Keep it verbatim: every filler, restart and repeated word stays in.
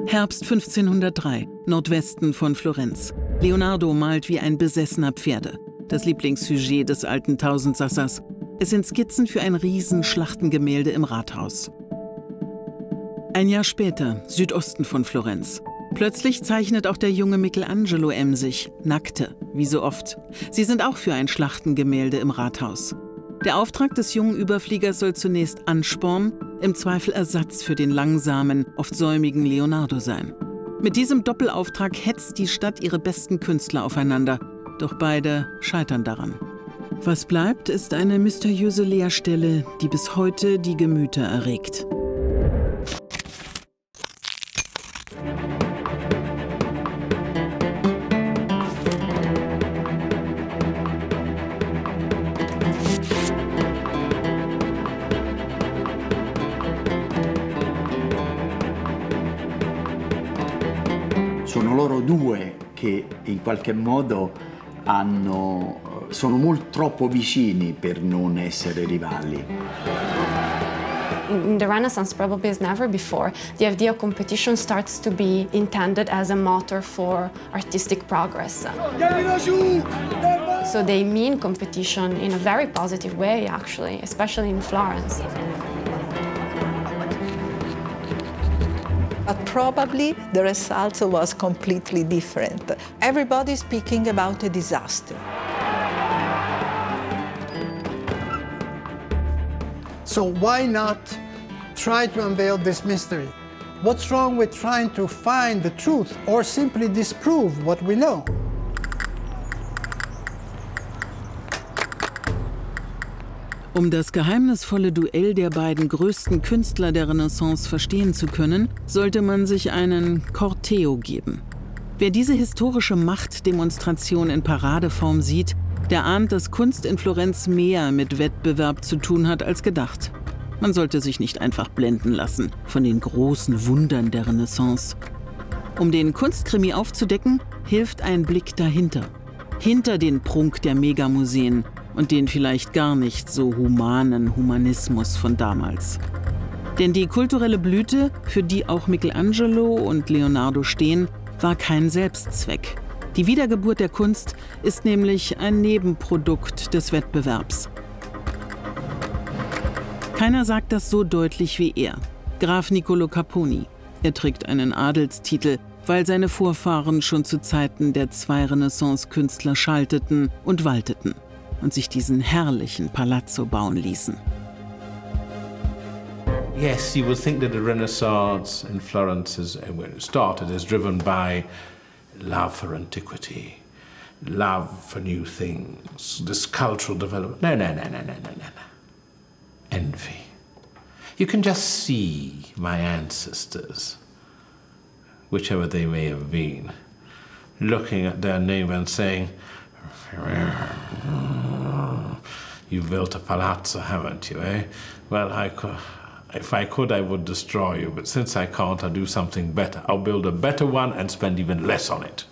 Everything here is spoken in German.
Herbst fünfzehnhundertdrei, Nordwesten von Florenz. Leonardo malt wie ein besessener Pferde. Das Lieblingssujet des alten Tausendsassers. Es sind Skizzen für ein Riesenschlachtengemälde im Rathaus. Ein Jahr später, Südosten von Florenz. Plötzlich zeichnet auch der junge Michelangelo emsig, Nackte, wie so oft. Sie sind auch für ein Schlachtengemälde im Rathaus. Der Auftrag des jungen Überfliegers soll zunächst Ansporn, im Zweifel Ersatz für den langsamen, oft säumigen Leonardo sein. Mit diesem Doppelauftrag hetzt die Stadt ihre besten Künstler aufeinander, doch beide scheitern daran. Was bleibt, ist eine mysteriöse Leerstelle, die bis heute die Gemüter erregt. Sono loro due che in qualche modo hanno, sono molto troppo vicini per non essere rivali. In the Renaissance, probably as never before, the idea of competition starts to be intended as a motor for artistic progress. So they mean competition in a very positive way, actually, especially in Florence. But probably the result was completely different. Everybody speaking about a disaster. So why not try to unveil this mystery? What's wrong with trying to find the truth or simply disprove what we know? Um das geheimnisvolle Duell der beiden größten Künstler der Renaissance verstehen zu können, sollte man sich einen Corteo geben. Wer diese historische Machtdemonstration in Paradeform sieht, der ahnt, dass Kunst in Florenz mehr mit Wettbewerb zu tun hat als gedacht. Man sollte sich nicht einfach blenden lassen von den großen Wundern der Renaissance. Um den Kunstkrimi aufzudecken, hilft ein Blick dahinter. Hinter den Prunk der Megamuseen und den vielleicht gar nicht so humanen Humanismus von damals. Denn die kulturelle Blüte, für die auch Michelangelo und Leonardo stehen, war kein Selbstzweck. Die Wiedergeburt der Kunst ist nämlich ein Nebenprodukt des Wettbewerbs. Keiner sagt das so deutlich wie er, Graf Niccolo Capponi. Er trägt einen Adelstitel, weil seine Vorfahren schon zu Zeiten der zwei Renaissance-Künstler schalteten und walteten und sich diesen herrlichen Palazzo bauen ließen. Yes, you would think that the Renaissance in Florence is, when it started, is driven by love for antiquity, love for new things, this cultural development. No, no, no, no, no, no, no, no. Envy. You can just see my ancestors, whichever they may have been, looking at their neighbor and saying, "You've built a palazzo, haven't you, eh? Well, I could, if I could, I would destroy you, but since I can't, I'll do something better. I'll build a better one and spend even less on it."